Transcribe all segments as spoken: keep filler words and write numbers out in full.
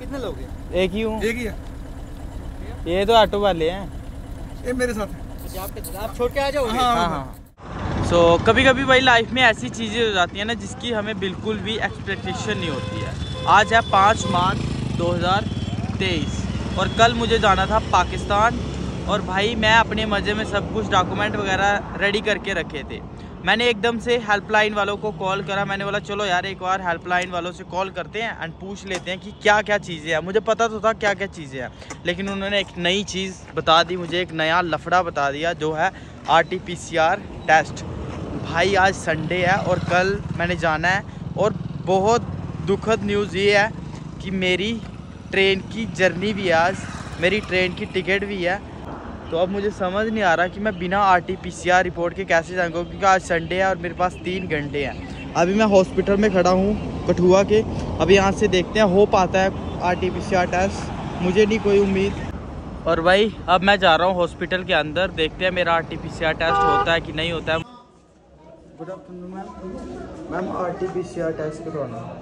कितने लोग हैं? एक ही हूँ। एक ही है। ये तो ऑटो वाले हैं। ये मेरे साथ है। आप छोड़ के आ जाओ। हाँ हाँ। सो so, कभी कभी भाई लाइफ में ऐसी चीज़ें हो जाती हैं ना जिसकी हमें बिल्कुल भी एक्सपेक्टेशन नहीं होती है। आज है पाँच मार्च दो हज़ार तेईस और कल मुझे जाना था पाकिस्तान। और भाई मैं अपने मज़े में सब कुछ डॉक्यूमेंट वगैरह रेडी करके रखे थे। मैंने एकदम से हेल्पलाइन वालों को कॉल करा। मैंने बोला चलो यार एक बार हेल्पलाइन वालों से कॉल करते हैं एंड पूछ लेते हैं कि क्या क्या चीज़ें हैं। मुझे पता तो था क्या क्या चीज़ें हैं, लेकिन उन्होंने एक नई चीज़ बता दी मुझे, एक नया लफड़ा बता दिया जो है R T P C R test. भाई आज संडे है और कल मैंने जाना है और बहुत दुखद न्यूज़ ये है कि मेरी ट्रेन की जर्नी भी है, आज मेरी ट्रेन की टिकट भी है। तो अब मुझे समझ नहीं आ रहा कि मैं बिना R T P C R report के कैसे जाऊँगा, क्योंकि आज संडे है और मेरे पास तीन घंटे हैं। अभी मैं हॉस्पिटल में खड़ा हूँ कठुआ के। अभी यहाँ से देखते हैं हो पाता है R T P C R test, मुझे नहीं कोई उम्मीद। और भाई अब मैं जा रहा हूँ हॉस्पिटल के अंदर, देखते हैं मेरा R T P C R test होता है कि नहीं होता है। Good afternoon ma'am. Ma'am R T P C R test करवाना है।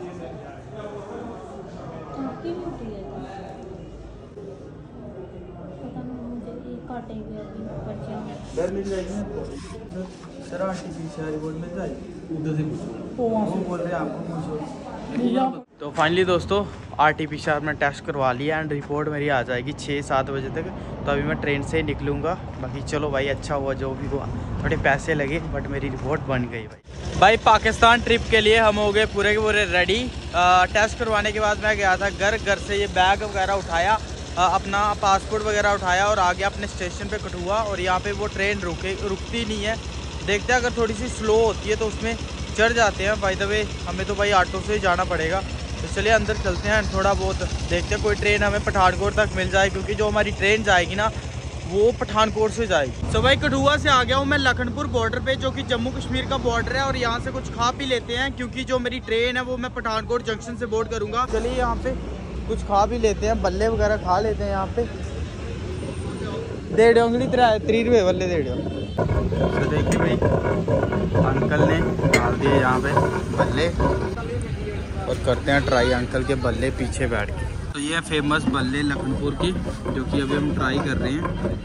घर मिल जाएगी आपको sir? R T P C R report मिल जाएगी? उधर से पूछो, वो बोल रहे हैं आपको पूछो। तो फाइनली दोस्तों R T P C R में टेस्ट करवा लिया एंड रिपोर्ट मेरी आ जाएगी छः सात बजे तक। तो अभी मैं ट्रेन से ही निकलूँगा। बाकी चलो भाई अच्छा हुआ जो भी हुआ, थोड़े पैसे लगे बट मेरी रिपोर्ट बन गई। भाई भाई पाकिस्तान ट्रिप के लिए हम हो गए पूरे के पूरे रेडी। टेस्ट करवाने के बाद मैं गया था घर। घर से ये बैग वगैरह उठाया, आ, अपना पासपोर्ट वगैरह उठाया और आ गया अपने स्टेशन पे कठुआ। और यहाँ पे वो ट्रेन रुके रुकती नहीं है। देखते हैं अगर थोड़ी सी स्लो होती है तो उसमें चढ़ जाते हैं। बाय द वे हमें तो भाई ऑटो से ही जाना पड़ेगा। तो चलिए अंदर चलते हैं, थोड़ा बहुत देखते हैं कोई ट्रेन हमें पठानकोट तक मिल जाए, क्योंकि जो हमारी ट्रेन जाएगी ना वो पठानकोट से जाएगी। तो भाई कठुआ से आ गया हूँ मैं लखनपुर बॉर्डर पे, जो कि जम्मू कश्मीर का बॉर्डर है। और यहाँ से कुछ खा पी लेते हैं, क्योंकि जो मेरी ट्रेन है वो मैं पठानकोट जंक्शन से बोर्ड करूँगा। चलिए यहाँ पे कुछ खा भी लेते हैं, बल्ले वगैरह खा लेते हैं यहाँ पे। डेढ़ उंगली त्री रुपये बल्ले डेढ़। तो देखिए भाई अंकल ने डाल दिए यहाँ पे बल्ले और करते हैं ट्राई अंकल के बल्ले पीछे बैठ के। तो ये है फेमस बल्ले लखनपुर की, जो कि अभी हम ट्राई कर रहे हैं।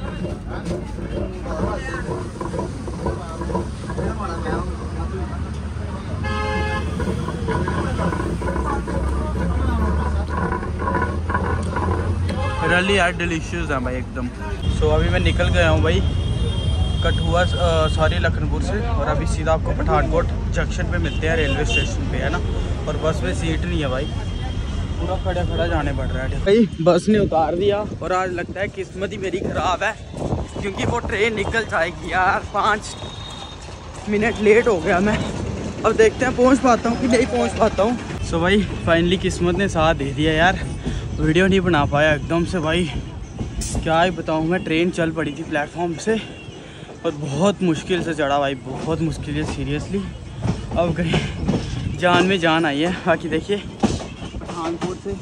रियली यार डिलीशियस है भाई एकदम। सो so, अभी मैं निकल गया हूँ भाई कठुआ सॉरी लखनपुर से, और अभी सीधा आपको पठानकोट जंक्शन पे मिलते हैं, रेलवे स्टेशन पे है ना। और बस में सीट नहीं है भाई, पूरा खड़ा खड़ा जाने पड़ रहा है भाई। बस ने उतार दिया और आज लगता है किस्मत ही मेरी ख़राब है, क्योंकि वो ट्रेन निकल जाएगी यार। पाँच मिनट लेट हो गया मैं। अब देखते हैं पहुंच पाता हूँ कि नहीं पहुंच पाता हूँ। सो भाई फाइनली किस्मत ने साथ दे दिया यार, वीडियो नहीं बना पाया एकदम से भाई। क्या ही बताऊँ मैं, ट्रेन चल पड़ी थी प्लेटफॉर्म से और बहुत मुश्किल से चढ़ा भाई, बहुत मुश्किल है सीरियसली। अब कहीं जान में जान आई है। बाकी देखिए पठानकोट से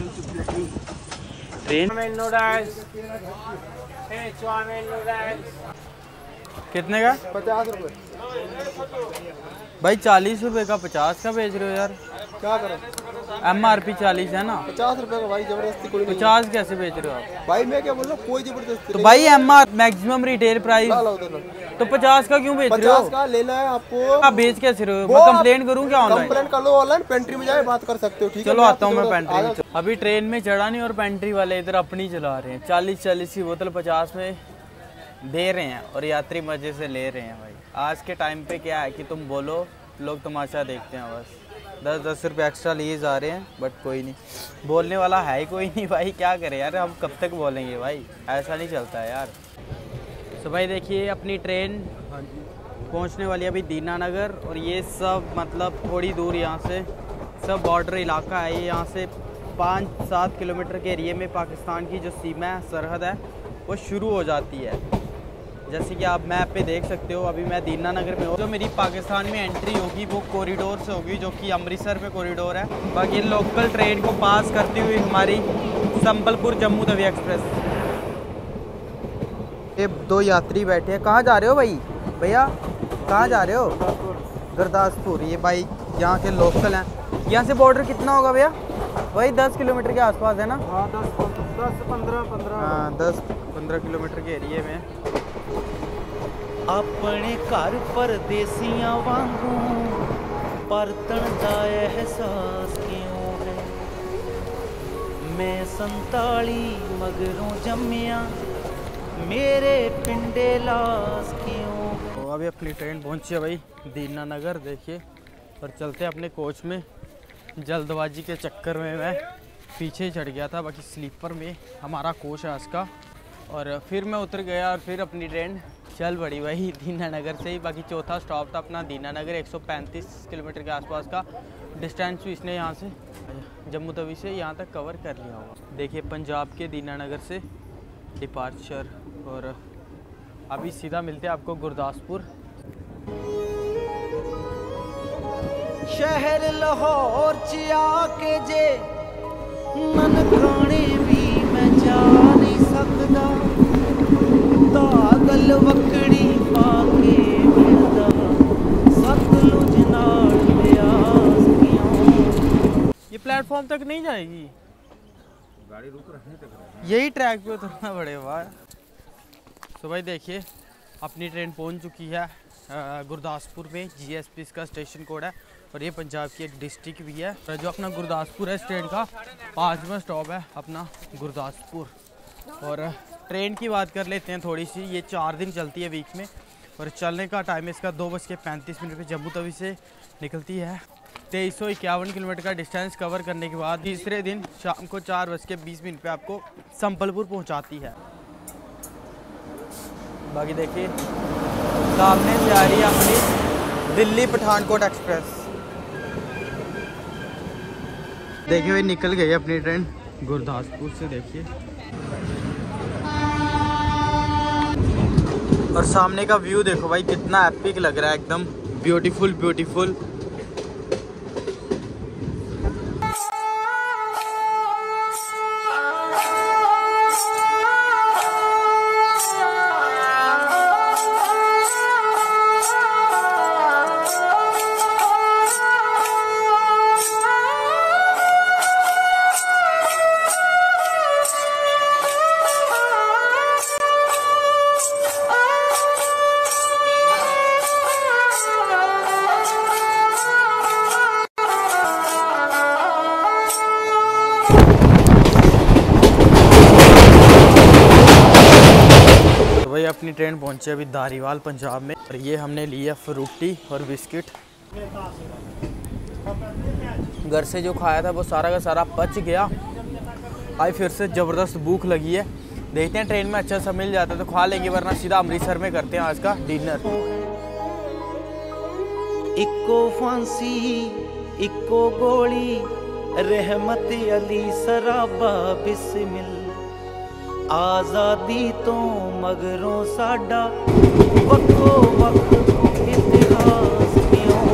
ट्रेन कितने का? पचास रुपये भाई। चालीस रुपए का पचास का बेच रहे हो यार, क्या करो? एम आर पी चालीस है ना। पचास रुपये का भाई, जबरदस्ती कोई नहीं। पचास कैसे बेच रहे हो आप? भाई मैं क्या बोल रहा हूँ, कोई जबरदस्ती तो भाई M R maximum retail price, तो पचास का क्यों बेच रहे हो? पचास का लेना है आपको। आप बेच कैसे रहे हो? मैं कंप्लेन करूँ क्या ऑनलाइन? कंप्लेन कर लो ऑनलाइन, पेंट्री में जाए बात कर सकते हो। ठीक है चलो आता हूँ मैं पेंट्री में। अभी ट्रेन में चढ़ा नहीं और पेंट्री वाले इधर अपनी चला रहे हैं। चालीस चालीस की बोतल पचास में दे रहे हैं और यात्री मजे से ले रहे हैं भाई। आज के टाइम पे क्या है कि तुम बोलो लोग तमाशा देखते हैं, बस दस दस रुपये एक्स्ट्रा लिए जा रहे हैं। बट कोई नहीं, बोलने वाला है ही कोई नहीं भाई, क्या करें यार, हम कब तक बोलेंगे भाई, ऐसा नहीं चलता है यार। तो भाई देखिए अपनी ट्रेन पहुंचने वाली है अभी दीनानगर, और ये सब मतलब थोड़ी दूर यहाँ से सब बॉर्डर इलाका है। ये यहाँ से पाँच सात किलोमीटर के एरिए में पाकिस्तान की जो सीमा है, सरहद है, वो शुरू हो जाती है। जैसे कि आप मैप पे देख सकते हो अभी मैं दीनानगर में हूँ। जो मेरी पाकिस्तान में एंट्री होगी वो कॉरिडोर से होगी, जो कि अमृतसर पे कॉरिडोर है। बाकी लोकल ट्रेन को पास करती हुई हमारी संबलपुर जम्मू तवी एक्सप्रेस। ये दो यात्री बैठे हैं। कहाँ जा रहे हो भाई? भैया कहाँ जा रहे हो? गुरदासपुर। ये भाई यहाँ के लोकल हैं। यहाँ से बॉर्डर कितना होगा भैया? वही दस किलोमीटर के आसपास है ना? हाँ दस दस पंद्रह पंद्रह हाँ दस पंद्रह किलोमीटर के एरिए में। अपने घर परदेसियां वांगू परतन दा एहसास क्यों है, मैं संताली मगरों जम्मिया मेरे पिंडे लाश क्यों। तो अभी अपनी ट्रेन पहुंची है भाई दीनानगर, देखिए। और चलते अपने कोच में। जल्दबाजी के चक्कर में मैं पीछे चढ़ गया था, बाकी स्लीपर में हमारा कोच है आज का। और फिर मैं उतर गया और फिर अपनी ट्रेन चल पड़ी भाई दीनानगर से ही। बाकी चौथा स्टॉप था अपना दीनानगर, एक सौ पैंतीस किलोमीटर के आसपास का डिस्टेंस इसने यहाँ से जम्मू तवी से यहाँ तक कवर कर लिया होगा। देखिए पंजाब के दीनानगर से डिपार्चर। और अभी सीधा मिलते हैं आपको गुरदासपुर। शहर लाहौर च आके जे ननकाने भी मैं जा नहीं सकदा, दागल वकड़ी पाके मिलदा सतलुज नाल प्यास क्यों। ये प्लेटफॉर्म तक नहीं जाएगी गाड़ी, रुक रहे तक यही ट्रैक पे उतरना पड़ेगा। तो भाई देखिए अपनी ट्रेन पहुंच चुकी है गुरदासपुर में। जीएसपी इसका स्टेशन कोड है और ये पंजाब की एक डिस्ट्रिक्ट भी है। जो अपना गुरदासपुर है इस ट्रेन का पाँचवा स्टॉप है अपना गुरदासपुर। और ट्रेन की बात कर लेते हैं थोड़ी सी। ये चार दिन चलती है वीक में और चलने का टाइम इसका दो बज के पैंतीस मिनट पर जम्मू तवी से निकलती है। तेईस सौ इक्यावन किलोमीटर का डिस्टेंस कवर करने के बाद तीसरे दिन शाम को चार बज के बीस मिनट पर आपको संबलपुर पहुँचाती है। बाकी देखिए सामने से आ रही है अपनी दिल्ली पठानकोट एक्सप्रेस। देखिए भाई निकल गई अपनी ट्रेन गुरदासपुर से, देखिए। और सामने का व्यू देखो भाई कितना एपिक लग रहा है, एकदम ब्यूटीफुल ब्यूटीफुल। अपनी ट्रेन पहुंचे अभी धारीवाल पंजाब में। और ये हमने लिया फ्रूटी और बिस्किट। घर से जो खाया था वो सारा का सारा पच गया। आज फिर से ज़बरदस्त भूख लगी है, देखते हैं ट्रेन में अच्छा सा मिल जाता है तो खा लेंगे, वरना सीधा अमृतसर में करते हैं आज का डिनर। इको फांसी इको गोली रहमत अली सराबा बिस्मिल, आज़ादी तो मगरों साडा वक्को वक्त इतिहास क्यों।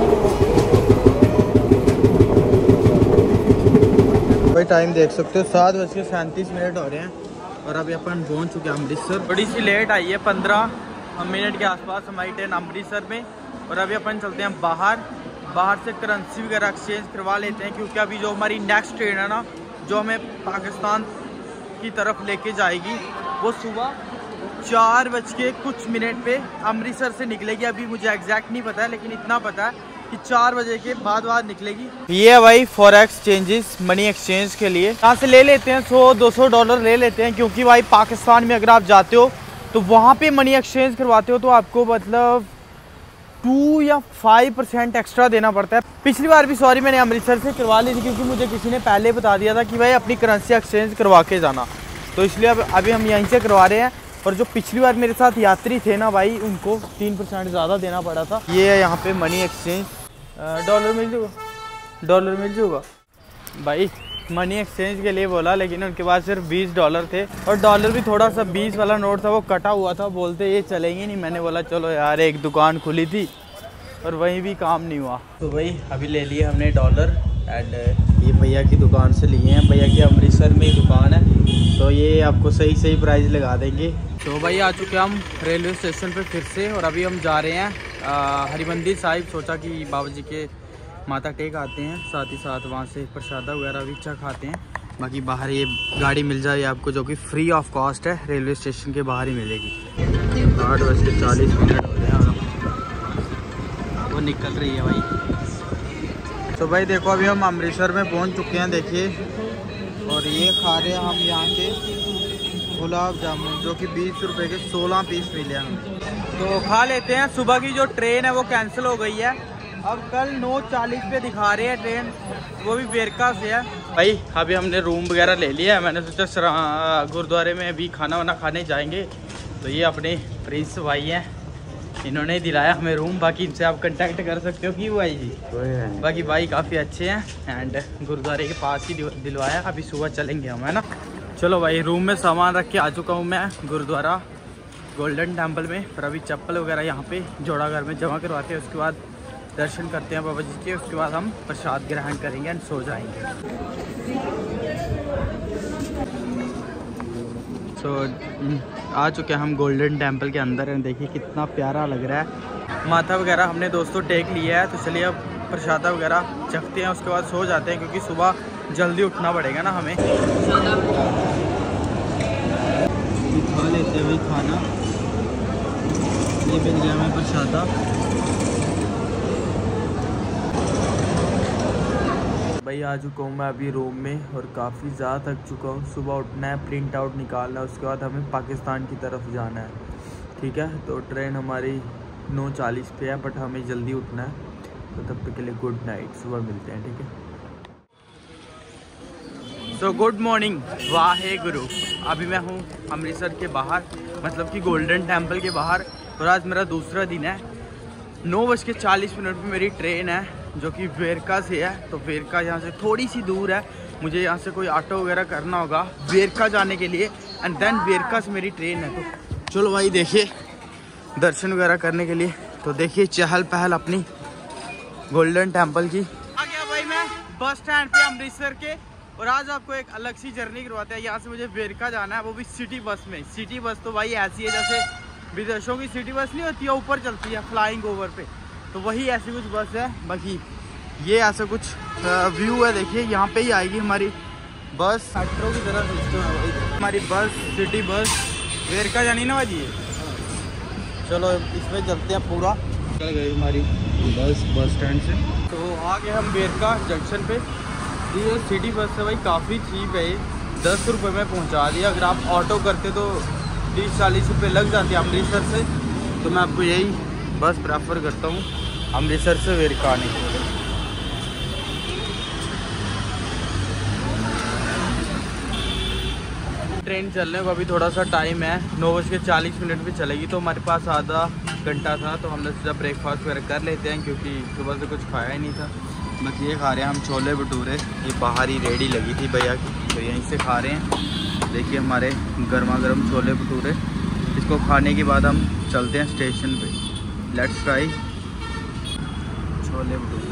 भाई टाइम देख सकते हो सात बज के सैंतीस मिनट हो रहे हैं और अभी अपन पहुंच चुके हैं अमृतसर। बड़ी सी लेट आई है, पंद्रह मिनट के आसपास हमारी ट्रेन अमृतसर में। और अभी अपन चलते हैं बाहर बाहर से करेंसी वगैरह एक्सचेंज करवा लेते हैं, क्योंकि अभी जो हमारी नेक्स्ट ट्रेन है ना जो हमें पाकिस्तान की तरफ लेके जाएगी वो सुबह चार बज के कुछ मिनट पे अमृतसर से निकलेगी। अभी मुझे एग्जैक्ट नहीं पता है लेकिन इतना पता है कि चार बजे के बाद बाद निकलेगी। ये है भाई फॉरेक्स चेंजेस, मनी एक्सचेंज के लिए यहाँ से ले लेते हैं सौ दो सौ डॉलर ले लेते हैं, क्योंकि भाई पाकिस्तान में अगर आप जाते हो तो वहाँ पे मनी एक्सचेंज करवाते हो तो आपको मतलब टू या फाइव परसेंट एक्स्ट्रा देना पड़ता है। पिछली बार भी सॉरी मैंने अमृतसर से करवा ली थी, क्योंकि मुझे किसी ने पहले बता दिया था कि भाई अपनी करेंसी एक्सचेंज करवा के जाना, तो इसलिए अब अभी हम यहीं से करवा रहे हैं। और जो पिछली बार मेरे साथ यात्री थे ना भाई उनको तीन परसेंट ज़्यादा देना पड़ा था। ये है यहाँ पे मनी एक्सचेंज। डॉलर मिल जाएगा, डॉलर मिल जाएगा भाई। मनी एक्सचेंज के लिए बोला लेकिन उनके पास सिर्फ बीस डॉलर थे और डॉलर भी थोड़ा सा बीस वाला नोट था वो कटा हुआ था। बोलते ये चलेंगे नहीं, मैंने बोला चलो यार, एक दुकान खुली थी और वहीं भी काम नहीं हुआ। तो भाई अभी ले लिए हमने डॉलर एंड ये भैया की दुकान से लिए हैं। भैया की अमृतसर में ही दुकान है तो ये आपको सही सही प्राइस लगा देंगे। तो भाई आ चुके हम रेलवे स्टेशन पे फिर से और अभी हम जा रहे हैं हरिमंदिर साहिब। सोचा कि बाबा जी के माथा टेक आते हैं, साथ ही साथ वहाँ से प्रसादा वगैरह भी अच्छा खाते हैं। बाकी बाहर ये गाड़ी मिल जाए आपको जो कि फ्री ऑफ कॉस्ट है, रेलवे स्टेशन के बाहर ही मिलेगी। आठ बज के चालीस मिनट हो रहे हैं और वो निकल रही है भाई। तो भाई देखो अभी हम अमृतसर में पहुंच चुके हैं, देखिए। और ये खा रहे हैं हम यहाँ के गुलाब जामुन जो कि बीस रुपए के सोलह पीस मिले हमें। तो खा लेते हैं। सुबह की जो ट्रेन है वो कैंसिल हो गई है, अब कल नौ चालीस पे दिखा रहे हैं ट्रेन, वो भी वेरका से है। भाई अभी हमने रूम वगैरह ले लिया है, मैंने सोचा गुरुद्वारे में अभी खाना वाना खाने जाएंगे। तो ये अपने प्रिंस भाई हैं, इन्होंने दिलाया हमें रूम। बाकी इनसे आप कांटेक्ट कर सकते हो कि भाई जी, बाकी भाई काफ़ी अच्छे हैं एंड गुरुद्वारे के पास ही दिलवाया। अभी सुबह चलेंगे हम, है ना। चलो भाई रूम में सामान रख के आ चुका हूँ मैं गुरुद्वारा गोल्डन टेम्पल में। पर अभी चप्पल वगैरह यहाँ पे जोड़ा घर में जमा करवाते हैं, उसके बाद दर्शन करते हैं बाबा जी के, उसके बाद हम प्रसाद ग्रहण करेंगे एंड सो जाएंगे। सो so, आ चुके हैं हम गोल्डन टेम्पल के अंदर एंड देखिए कितना प्यारा लग रहा है। माथा वगैरह हमने दोस्तों टेक लिया है, तो चलिए अब प्रसादा वगैरह चखते हैं, उसके बाद सो जाते हैं क्योंकि सुबह जल्दी उठना पड़ेगा ना हमें। खा लेते हुए खाना, ये मिल गया हमें प्रसादा। भाई आ चुका हूँ मैं अभी रूम में और काफ़ी ज़्यादा थक चुका हूँ। सुबह उठना है, प्रिंट आउट निकालना है, उसके बाद हमें पाकिस्तान की तरफ जाना है, ठीक है। तो ट्रेन हमारी नौ चालीस पे है, बट हमें जल्दी उठना है। तो तब तक के लिए गुड नाइट, सुबह मिलते हैं, ठीक है। So good morning, Wahe Guru. अभी मैं हूँ अमृतसर के बाहर, मतलब कि गोल्डन टेम्पल के बाहर, और आज मेरा दूसरा दिन है। नौ बज के चालीस मिनट पर मेरी ट्रेन है जो कि वेरका से है। तो वेरका यहाँ से थोड़ी सी दूर है, मुझे यहाँ से कोई ऑटो वगैरह करना होगा वेरका जाने के लिए एंड देन वेरका से मेरी ट्रेन है। तो चलो भाई देखिए दर्शन वगैरह करने के लिए। तो देखिए चहल पहल अपनी गोल्डन टेम्पल की। आ गया भाई मैं बस स्टैंड पे अमृतसर के, और आज आपको एक अलग सी जर्नी करवाते हैं। यहाँ से मुझे वेरका जाना है, वो भी सिटी बस में। सिटी बस तो भाई ऐसी है जैसे विदेशों की सिटी बस नहीं होती है, ऊपर चलती है फ्लाइंग ओवर पे, तो वही ऐसी कुछ बस है। बाकी ये ऐसा कुछ व्यू है, देखिए यहाँ पे ही आएगी हमारी बस। मेट्रो की तरह सिस्टम है भाई हमारी बस, सिटी बस वेरका जानी ना भाजी। चलो इसमें चलते हैं, पूरा चल गई हमारी बस बस स्टैंड से। तो आ गए हम वेरका जंक्शन पे। ये सिटी बस है भाई, काफ़ी चीप है, ये दस रुपये में पहुँचा दिया। अगर आप ऑटो करते तो तीस चालीस रुपये लग जाते हैं अमृतसर से। तो मैं आपको यही बस प्रेफर करता हूँ अमृतसर से वेरका आने के लिए। ट्रेन चलने को अभी थोड़ा सा टाइम है, नौ बज के चालीस मिनट में चलेगी। तो हमारे पास आधा घंटा था, तो हमने सोचा ब्रेकफास्ट वगैरह कर लेते हैं क्योंकि सुबह से कुछ खाया ही नहीं था। बस ये खा रहे हैं हम छोले भटूरे, ये बाहर ही रेडी लगी थी भैया की, तो यहीं से खा रहे हैं। देखिए हमारे गर्मा गर्म छोले भटूरे। इसको खाने के बाद हम चलते हैं स्टेशन पे। लेट्स ट्राई छोले भटूरे,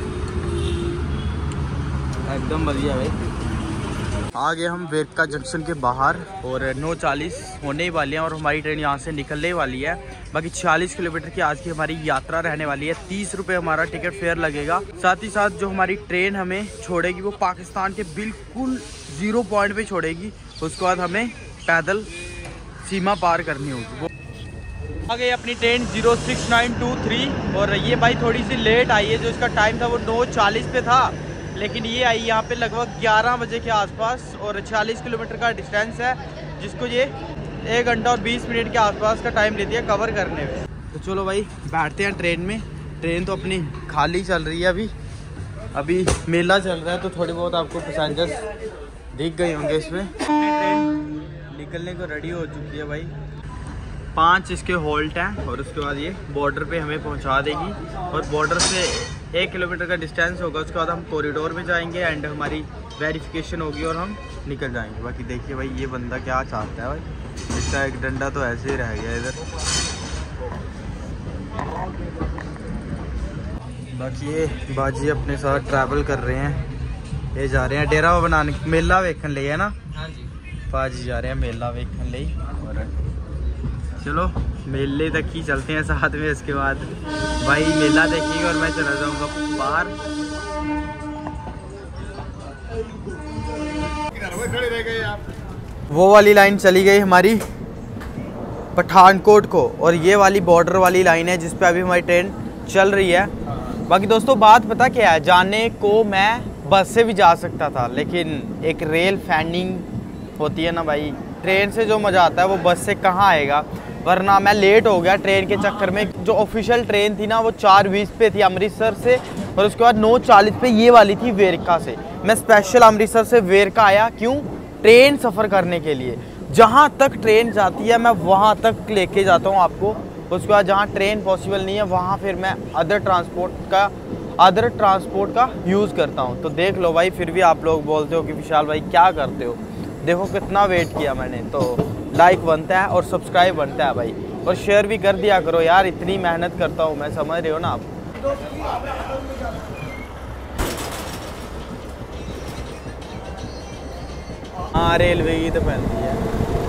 एकदम बढ़िया भाई। आ गए हम वेरका जंक्शन के बाहर और नौ चालीस होने ही वाली है और हमारी ट्रेन यहाँ से निकलने वाली है। बाकी छियालीस किलोमीटर की आज की हमारी यात्रा रहने वाली है। तीस रुपये हमारा टिकट फेयर लगेगा। साथ ही साथ जो हमारी ट्रेन हमें छोड़ेगी वो पाकिस्तान के बिल्कुल ज़ीरो पॉइंट पे छोड़ेगी। उसके बाद हमें पैदल सीमा पार करनी होगी। वो आ गई अपनी train zero six nine two three और ये भाई थोड़ी सी लेट आई है। जो इसका टाइम था वो नौ चालीस पे था, लेकिन ये आई यहाँ पे लगभग ग्यारह बजे के आसपास और छियालीस किलोमीटर का डिस्टेंस है, जिसको ये एक घंटा और बीस मिनट के आसपास का टाइम लेती है कवर करने में। तो चलो भाई बैठते हैं ट्रेन में। ट्रेन तो अपनी खाली चल रही है, अभी अभी मेला चल रहा है, तो थोड़े बहुत आपको पैसेंजर्स दिख गए होंगे इसमें। ट्रेन निकलने को रेडी हो चुकी है भाई। पांच इसके हॉल्ट हैं और उसके बाद ये बॉर्डर पे हमें पहुंचा देगी और बॉर्डर से एक किलोमीटर का डिस्टेंस होगा। उसके बाद हम कॉरिडोर में जाएंगे एंड हमारी वेरिफिकेशन होगी और हम निकल जाएंगे। बाकी देखिए भाई ये बंदा क्या चाहता है भाई, इसका एक डंडा तो ऐसे ही रह गया इधर। बाकी ये बाजी अपने साथ ट्रैवल कर रहे हैं, ये जा रहे हैं डेरा बनाने मेला वेखन ले, है ना। हाँ जी, बाजी जा रहे हैं मेला वेखन ले। और चलो मेले तक ही चलते हैं साथ में, इसके बाद भाई मेला देखेंगे और मैं चला जाऊंगा बाहर। खड़े रह गए आप। वो वाली लाइन चली गई हमारी पठानकोट को, और ये वाली बॉर्डर वाली लाइन है जिस पे अभी हमारी ट्रेन चल रही है। बाकी दोस्तों बात पता क्या है, जाने को मैं बस से भी जा सकता था, लेकिन एक रेल फैंडिंग होती है ना भाई, ट्रेन से जो मज़ा आता है वो बस से कहाँ आएगा। वरना मैं लेट हो गया ट्रेन के चक्कर में। जो ऑफिशियल ट्रेन थी ना वो चार बीस पे थी अमृतसर से, और उसके बाद नौ चालीस पे ये वाली थी वेरका से। मैं स्पेशल अमृतसर से वेरका आया, क्यों? ट्रेन सफ़र करने के लिए। जहाँ तक ट्रेन जाती है मैं वहाँ तक लेके जाता हूँ आपको। उसके बाद जहाँ ट्रेन पॉसिबल नहीं है वहाँ फिर मैं अदर ट्रांसपोर्ट का अदर ट्रांसपोर्ट का यूज़ करता हूँ। तो देख लो भाई, फिर भी आप लोग बोलते हो कि विशाल भाई क्या करते हो। देखो कितना वेट किया मैंने, तो लाइक बनता है और सब्सक्राइब बनता है भाई, और शेयर भी कर दिया करो यार, इतनी मेहनत करता हूँ मैं, समझ रहे हो ना आप। हाँ रेलवे की तो पहनती है।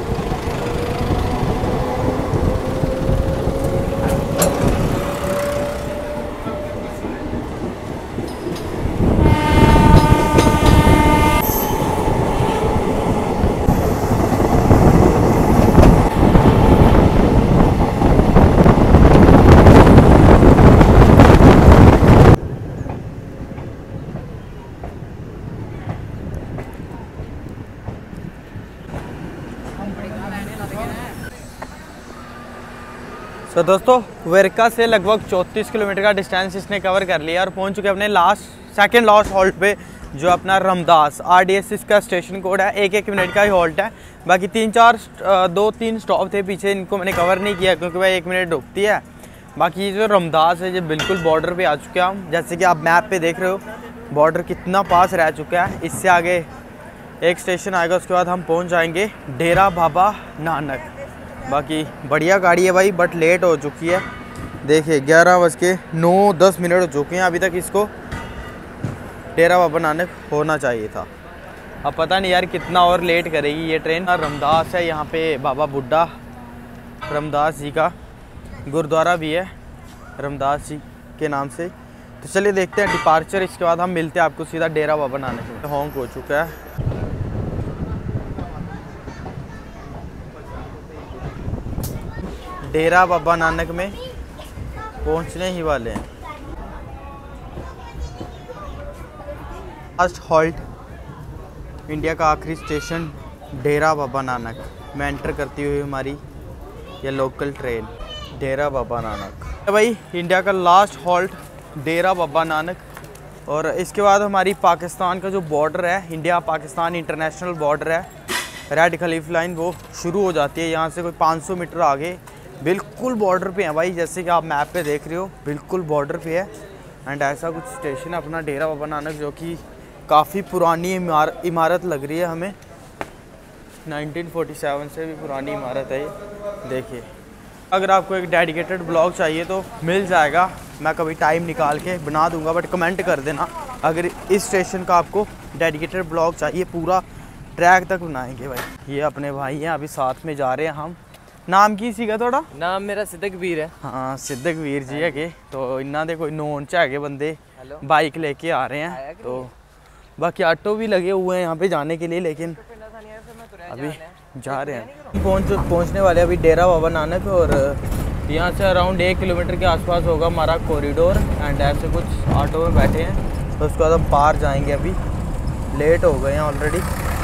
तो दोस्तों वेरका से लगभग चौंतीस किलोमीटर का डिस्टेंस इसने कवर कर लिया और पहुंच चुके अपने लास्ट सेकंड लास्ट हॉल्ट पे, जो अपना रामदास आरडीएस इसका स्टेशन कोड है। एक एक मिनट का ही हॉल्ट है, बाकी तीन चार दो तीन स्टॉप थे पीछे, इनको मैंने कवर नहीं किया क्योंकि भाई एक मिनट रुकती है। बाकी जो रामदास है ये बिल्कुल बॉर्डर पे आ चुके हैं हम, जैसे कि आप मैप पे देख रहे हो बॉर्डर कितना पास रह चुका है। इससे आगे एक स्टेशन आएगा, उसके बाद हम पहुँच जाएंगे डेरा बाबा नानक। बाकी बढ़िया गाड़ी है भाई, बट लेट हो चुकी है। देखिए ग्यारह बज के नौ दस मिनट हो चुके हैं, अभी तक इसको डेरा बाबा नानक होना चाहिए था। अब पता नहीं यार कितना और लेट करेगी ये ट्रेन। रामदास है यहाँ पे, बाबा बुड्ढा रामदास जी का गुरुद्वारा भी है रामदास जी के नाम से। तो चलिए देखते हैं डिपार्चर, इसके बाद हम मिलते हैं आपको सीधा डेरा बाबा नानक में। होंग हो चुका है, डेरा बाबा नानक में पहुंचने ही वाले हैं। लास्ट हॉल्ट इंडिया का आखिरी स्टेशन डेरा बाबा नानक में एंटर करती हुई हमारी ये लोकल ट्रेन डेरा बाबा नानक। भाई इंडिया का लास्ट हॉल्ट डेरा बाबा नानक, और इसके बाद हमारी पाकिस्तान का जो बॉर्डर है, इंडिया पाकिस्तान इंटरनेशनल बॉर्डर है, रेड खलीफ लाइन, वो शुरू हो जाती है यहाँ से कोई पाँच सौ मीटर आगे। बिल्कुल बॉर्डर पे है भाई, जैसे कि आप मैप पे देख रहे हो बिल्कुल बॉर्डर पे है। एंड ऐसा कुछ स्टेशन है अपना डेरा बाबा नानक, जो कि काफ़ी पुरानी इमार, इमारत लग रही है हमें। नाइनटीन फोर्टी सेवन से भी पुरानी इमारत है ये। देखिए अगर आपको एक डेडिकेटेड ब्लॉग चाहिए तो मिल जाएगा, मैं कभी टाइम निकाल के बना दूंगा, बट कमेंट कर देना अगर इस स्टेशन का आपको डेडिकेटेड ब्लॉग चाहिए, पूरा ट्रैक तक बनाएंगे भाई। ये अपने भाई हैं, अभी साथ में जा रहे हैं हम। नाम की सीगा थोड़ा? नाम मेरा सिद्दक वीर है। हाँ सिद्दक वीर जी है के, तो इन्हों के कोई नोन च है बंदे बाइक लेके आ रहे हैं। तो बाकी ऑटो भी लगे हुए हैं यहाँ पे जाने के लिए, लेकिन अभी जा रहे हैं। पहुँच पहुँचने वाले अभी डेरा बाबा नानक, और यहाँ से अराउंड एक किलोमीटर के आसपास होगा हमारा कॉरिडोर। एंड ऐसे कुछ ऑटो में बैठे हैं, तो उसके बाद हम पार जाएंगे। अभी लेट हो गए हैं ऑलरेडी,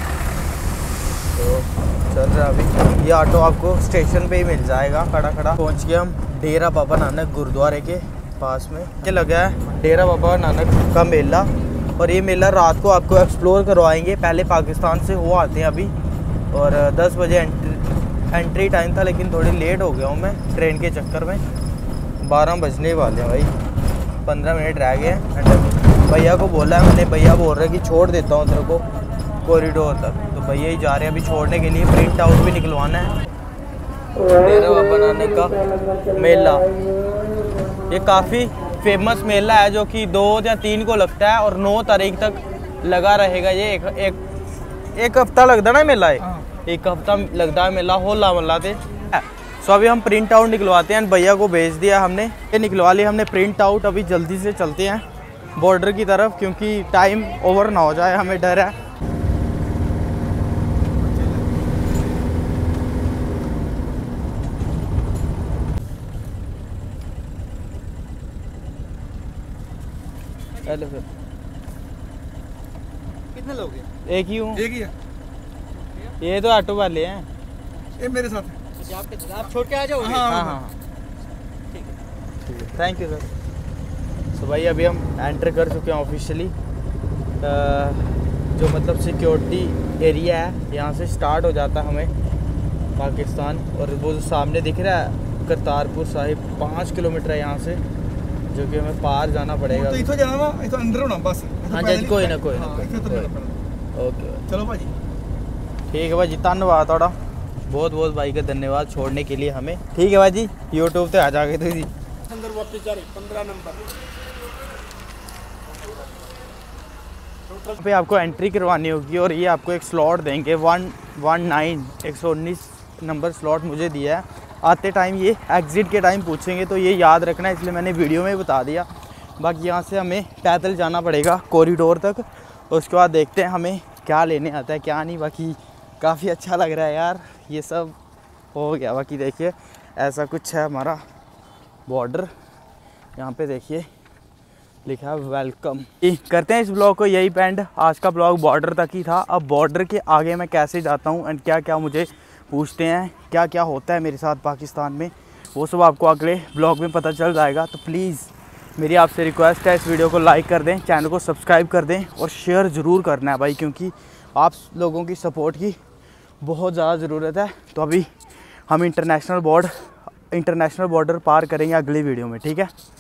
तो चल रहा है अभी। ये ऑटो आपको स्टेशन पे ही मिल जाएगा खड़ा खड़ा। पहुंच गए हम डेरा बाबा नानक गुरुद्वारे के पास में। ये लगा है डेरा बाबा नानक का मेला, और ये मेला रात को आपको एक्सप्लोर करवाएंगे। पहले पाकिस्तान से वो आते हैं अभी, और दस बजे एंट्री एंट्री टाइम था, लेकिन थोड़ी लेट हो गया हूँ मैं ट्रेन के चक्कर में। बारह बजने वाले हैं भाई, पंद्रह मिनट रह गए हैं। भैया को बोला है मैंने, भैया बोल रहे हैं कि छोड़ देता हूँ तेरे को कॉरिडोर तक, तो भैया ही जा रहे हैं अभी छोड़ने के लिए। प्रिंट आउट भी निकलवाना है। डेरा बाबा नानक का मेला ये काफ़ी फेमस मेला है, जो कि दो या तीन को लगता है और नौ तारीख तक लगा रहेगा। ये एक एक एक हफ्ता लगता है ना मेला, है एक हफ्ता लगता है मेला होला मल्ला थे। सो अभी हम प्रिंट आउट निकलवाते हैं, भैया को भेज दिया हमने, ये निकलवा लिया हमने प्रिंट आउट। अभी जल्दी से चलते हैं बॉर्डर की तरफ, क्योंकि टाइम ओवर ना हो जाए, हमें डर है। Hello sir. कितने लोग हैं? एक ही हूँ। एक ही है, ये तो ऑटो वाले हैं। ये मेरे साथ है। अच्छा, आप कितने- आप छोड़ के आ जाओगे? हाँ, हाँ हाँ ठीक है, ठीक है, थैंक यू सर। सो भाई अभी हम एंटर कर चुके हैं ऑफिशियली। जो मतलब सिक्योरिटी एरिया है, यहाँ से स्टार्ट हो जाता है हमें पाकिस्तान। और वो जो सामने दिख रहा है करतारपुर साहिब, पाँच किलोमीटर है यहाँ से, जो कि हमें पार जाना पड़ेगा। तो इथों जाना वा, इथों अंदर होना बस। हाँ जी, कोई ना कोई ना हाँ, कोई इथों तो कोई। जाना पैना। ओके चलो भाजी। ठीक है भाजी, धन्यवाद थोड़ा बहुत बहुत भाई का धन्यवाद छोड़ने के लिए हमें। ठीक है भाजी, यूट्यूब पे आ जाओगे तो जी। अंदर वापस जा रही पंद्रह नंबर। पे आपको एंट्री करवानी होगी और ये आपको एक स्लॉट देंगे वन वन नाइन एक सौ उन्नीस नंबर स्लॉट मुझे दिया है। आते टाइम ये एग्ज़िट के टाइम पूछेंगे, तो ये याद रखना, इसलिए मैंने वीडियो में बता दिया। बाकी यहाँ से हमें पैदल जाना पड़ेगा कॉरिडोर तक, और उसके बाद देखते हैं हमें क्या लेने आता है क्या नहीं। बाकी काफ़ी अच्छा लग रहा है यार, ये सब हो गया। बाकी देखिए ऐसा कुछ है हमारा बॉर्डर, यहाँ पे देखिए लिखा है वेलकम। करते हैं इस ब्लॉग को यही पेंड। आज का ब्लॉग बॉर्डर तक ही था। अब बॉर्डर के आगे मैं कैसे जाता हूँ एंड क्या क्या मुझे पूछते हैं, क्या क्या होता है मेरे साथ पाकिस्तान में, वो सब आपको अगले ब्लॉग में पता चल जाएगा। तो प्लीज़ मेरी आपसे रिक्वेस्ट है, इस वीडियो को लाइक कर दें, चैनल को सब्सक्राइब कर दें और शेयर ज़रूर करना है भाई, क्योंकि आप लोगों की सपोर्ट की बहुत ज़्यादा ज़रूरत है। तो अभी हम इंटरनेशनल बॉर्डर इंटरनेशनल बॉर्डर पार करेंगे अगली वीडियो में, ठीक है।